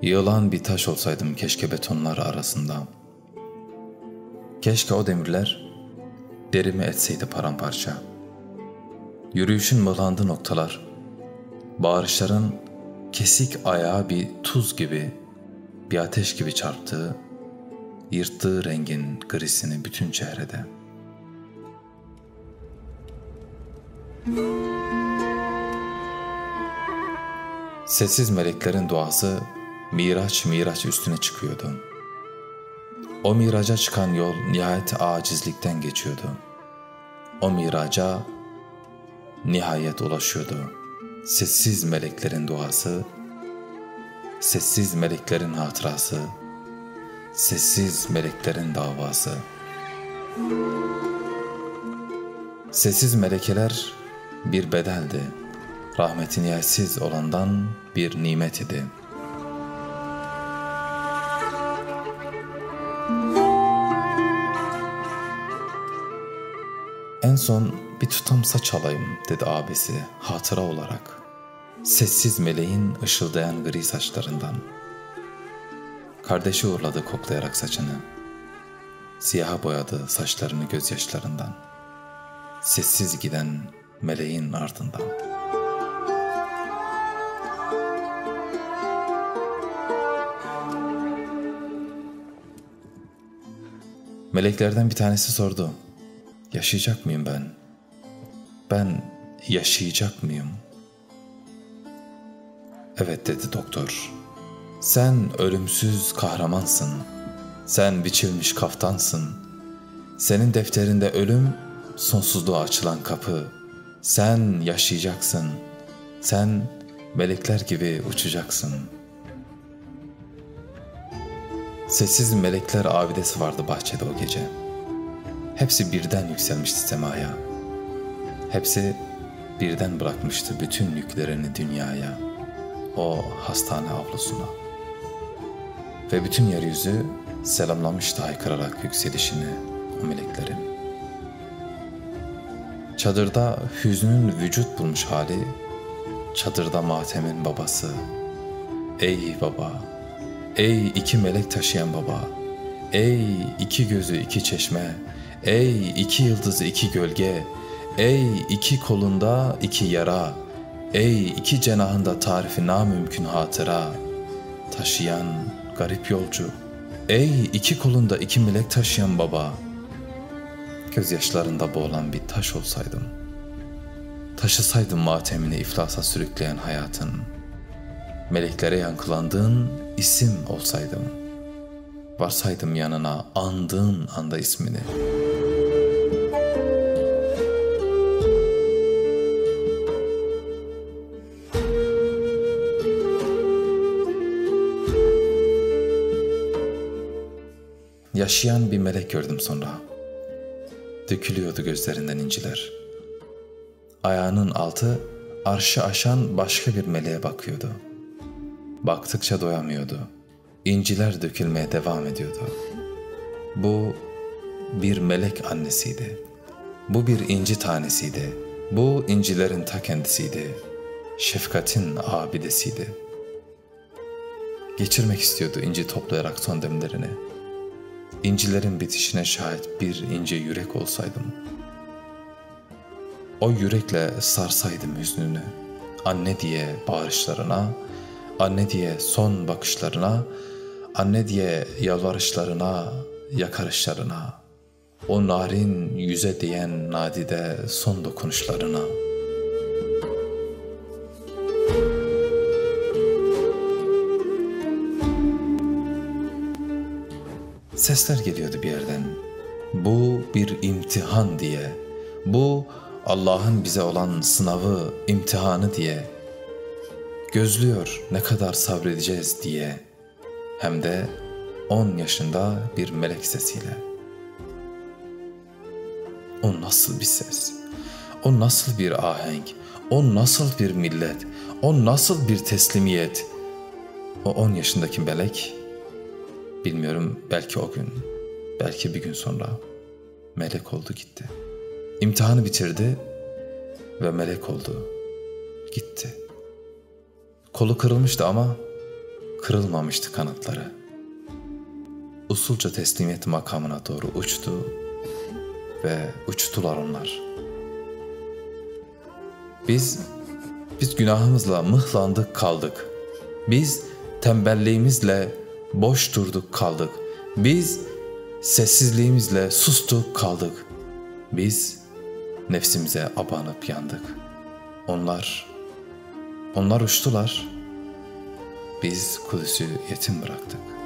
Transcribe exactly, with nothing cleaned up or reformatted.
Yığılan bir taş olsaydım keşke betonlar arasında. Keşke o demirler derimi etseydi paramparça. Yürüyüşün mıhlandığı noktalar, bağırışların kesik ayağı bir tuz gibi, bir ateş gibi çarptığı, yırttığı rengin grisini bütün çehrede. Sessiz meleklerin duası miraç miraç üstüne çıkıyordu. O miraca çıkan yol nihayet acizlikten geçiyordu. O miraca nihayet ulaşıyordu. Sessiz meleklerin duası, sessiz meleklerin hatırası, sessiz meleklerin davası. Sessiz melekeler bir bedeldi. Rahmeti nihayetsiz olandan bir nimet idi. En son bir tutam saç alayım dedi abisi hatıra olarak. Sessiz meleğin ışıldayan gri saçlarından. Kardeşi uğurladı koklayarak saçını. Siyaha boyadı saçlarını gözyaşlarından. Sessiz giden meleğin ardından. Meleklerden bir tanesi sordu. Yaşayacak mıyım ben? Ben yaşayacak mıyım? Evet dedi doktor. Sen ölümsüz kahramansın. Sen biçilmiş kaftansın. Senin defterinde ölüm sonsuzluğa açılan kapı. Sen yaşayacaksın. Sen melekler gibi uçacaksın. Sessiz melekler abidesi vardı bahçede o gece. Hepsi birden yükselmişti semaya. Hepsi birden bırakmıştı bütün yüklerini dünyaya, o hastane avlusuna. Ve bütün yeryüzü selamlamıştı haykırarak yükselişini o meleklerin. Çadırda hüznün vücut bulmuş hali, çadırda matemin babası. Ey baba, ey iki melek taşıyan baba, ey iki gözü iki çeşme, ey iki yıldızı iki gölge, ey iki kolunda iki yara, ey iki cenahında tarifi namümkün hatıra, taşıyan garip yolcu, ey iki kolunda iki melek taşıyan baba, gözyaşlarında boğulan bir taş olsaydım, taşısaydım matemini iflasa sürükleyen hayatın, meleklere yankılandığın isim olsaydım, varsaydım yanına andığın anda ismini. Yaşayan bir melek gördüm sonra. Dökülüyordu gözlerinden inciler. Ayağının altı arşı aşan başka bir meleğe bakıyordu. Baktıkça doyamıyordu. İnciler dökülmeye devam ediyordu. Bu bir melek annesiydi. Bu bir inci tanesiydi. Bu incilerin ta kendisiydi. Şefkatin abidesiydi. Geçirmek istiyordu inci toplayarak son demlerini. İncilerin bitişine şahit bir ince yürek olsaydım. O yürekle sarsaydım hüznünü. Anne diye bağırışlarına, anne diye son bakışlarına, anne diye yalvarışlarına, yakarışlarına, o narin yüze değen nadide son dokunuşlarına. Sesler geliyordu bir yerden. Bu bir imtihan diye, bu Allah'ın bize olan sınavı, imtihanı diye. Gözlüyor ne kadar sabredeceğiz diye. Hem de on yaşında bir melek sesiyle. O nasıl bir ses? O nasıl bir ahenk? O nasıl bir millet? O nasıl bir teslimiyet? O on yaşındaki melek, bilmiyorum, belki o gün, belki bir gün sonra melek oldu gitti. İmtihanı bitirdi ve melek oldu gitti. Kolu kırılmıştı ama kırılmamıştı kanatları. Usulca teslimiyet makamına doğru uçtu ve uçtular onlar. Biz, biz günahımızla mıhlandık kaldık. Biz tembelliğimizle boş durduk kaldık. Biz sessizliğimizle sustuk kaldık. Biz nefsimize abanıp yandık. Onlar, onlar uçtular. Biz Kudüs'ü yetim bıraktık.